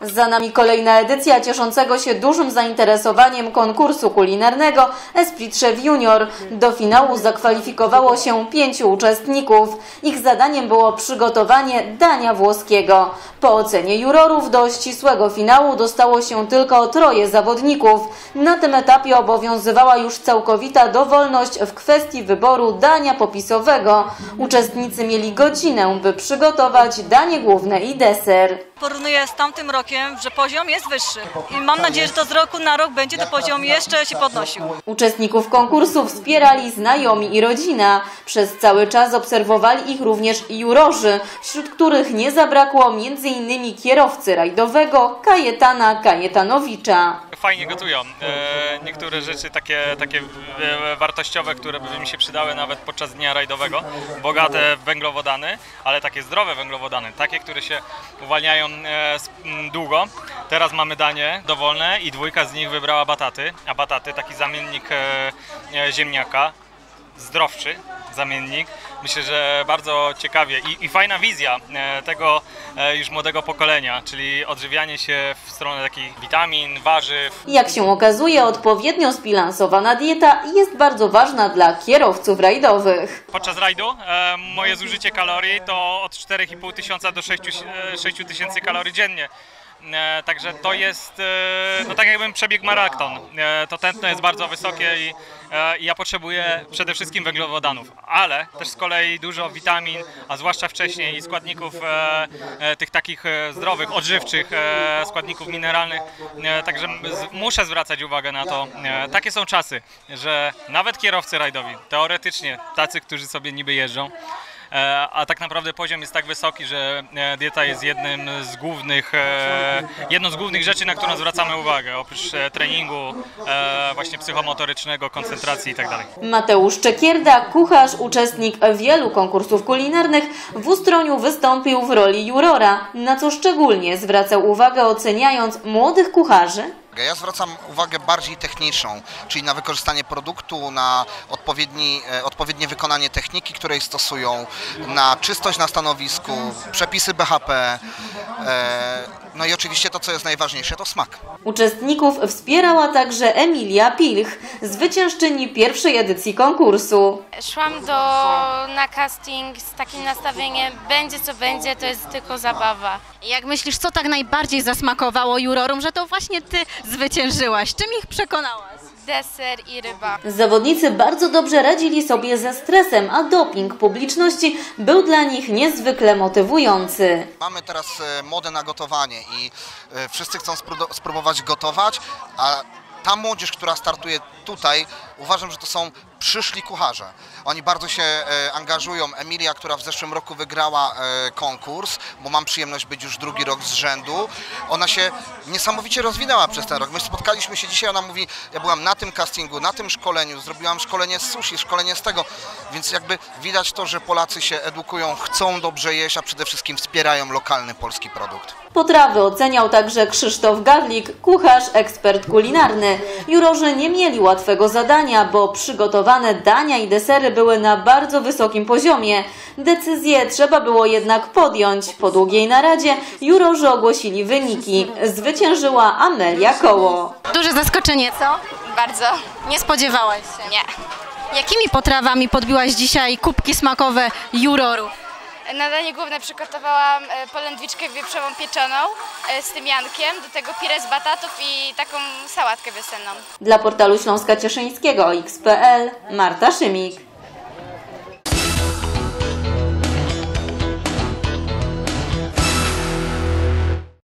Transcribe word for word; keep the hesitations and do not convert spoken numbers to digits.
Za nami kolejna edycja cieszącego się dużym zainteresowaniem konkursu kulinarnego Esprit Chef Junior. Do finału zakwalifikowało się pięciu uczestników. Ich zadaniem było przygotowanie dania włoskiego. Po ocenie jurorów do ścisłego finału dostało się tylko troje zawodników. Na tym etapie obowiązywała już całkowita dowolność w kwestii wyboru dania popisowego. Uczestnicy mieli godzinę, by przygotować danie główne i deser. Porównuję z tamtym rokiem, że poziom jest wyższy i mam nadzieję, że to z roku na rok będzie to poziom jeszcze się podnosił. Uczestników konkursu wspierali znajomi i rodzina. Przez cały czas obserwowali ich również jurorzy, wśród których nie zabrakło między innymi kierowcy rajdowego Kajetana Kajetanowicza. Fajnie gotują. E, niektóre rzeczy takie, takie wartościowe, które by mi się przydały nawet podczas dnia rajdowego. Bogate w węglowodany, ale takie zdrowe węglowodany, takie, które się uwalniają e, długo. Teraz mamy danie dowolne i dwójka z nich wybrała bataty, a bataty taki zamiennik e, e, ziemniaka, zdrowszy zamiennik. Myślę, że bardzo ciekawie i, i fajna wizja e, tego e, już młodego pokolenia, czyli odżywianie się w stronę takich witamin, warzyw. Jak się okazuje, odpowiednio zbilansowana dieta jest bardzo ważna dla kierowców rajdowych. Podczas rajdu e, moje zużycie kalorii to od czterech i pół tysiąca do sześciu tysięcy kalorii dziennie. E, także to jest, e, no tak jakbym przebiegł maraton. E, to tętno jest bardzo wysokie i e, ja potrzebuję przede wszystkim węglowodanów, ale też z kolei dużo witamin, a zwłaszcza wcześniej i składników e, e, tych takich e, zdrowych, odżywczych, e, składników mineralnych. E, także z, muszę zwracać uwagę na to. E, takie są czasy, że nawet kierowcy rajdowi, teoretycznie tacy, którzy sobie niby jeżdżą, a tak naprawdę poziom jest tak wysoki, że dieta jest jednym z głównych, jedną z głównych rzeczy, na którą zwracamy uwagę, oprócz treningu właśnie psychomotorycznego, koncentracji i tak dalej. Mateusz Czekierda, kucharz, uczestnik wielu konkursów kulinarnych, w Ustroniu wystąpił w roli jurora, na co szczególnie zwracał uwagę, oceniając młodych kucharzy. Ja zwracam uwagę bardziej techniczną, czyli na wykorzystanie produktu, na odpowiedni, odpowiednie wykonanie techniki, której stosują, na czystość na stanowisku, przepisy B H P, no i oczywiście to, co jest najważniejsze, to smak. Uczestników wspierała także Emilia Pilch, zwyciężczyni pierwszej edycji konkursu. Szłam do, na casting z takim nastawieniem, będzie co będzie, to jest tylko zabawa. Jak myślisz, co tak najbardziej zasmakowało jurorom, że to właśnie ty zwyciężyłaś? Czym ich przekonałaś? Deser i ryba. Zawodnicy bardzo dobrze radzili sobie ze stresem, a doping publiczności był dla nich niezwykle motywujący. Mamy teraz modę na gotowanie i wszyscy chcą spróbować gotować, a ta młodzież, która startuje tutaj, uważam, że to są przyszli kucharze. Oni bardzo się e, angażują. Emilia, która w zeszłym roku wygrała e, konkurs, bo mam przyjemność być już drugi rok z rzędu, ona się niesamowicie rozwinęła przez ten rok. My spotkaliśmy się dzisiaj, ona mówi, ja byłam na tym castingu, na tym szkoleniu, zrobiłam szkolenie z sushi, szkolenie z tego, więc jakby widać to, że Polacy się edukują, chcą dobrze jeść, a przede wszystkim wspierają lokalny polski produkt. Potrawy oceniał także Krzysztof Gawlik, kucharz, ekspert kulinarny. Jurorzy nie mieli łatwego zadania, bo przygotowane dania i desery były na bardzo wysokim poziomie. Decyzję trzeba było jednak podjąć. Po długiej naradzie jurorzy ogłosili wyniki. Zwyciężyła Amelia Koło. Duże zaskoczenie, co? Bardzo. Nie spodziewałaś się? Nie. Jakimi potrawami podbiłaś dzisiaj kubki smakowe jurorów? Na danie główne przygotowałam polędwiczkę wieprzową pieczoną z tymiankiem, do tego pire z batatów i taką sałatkę wiosenną. Dla portalu Śląska Cieszyńskiego X kropka P L Marta Szymik.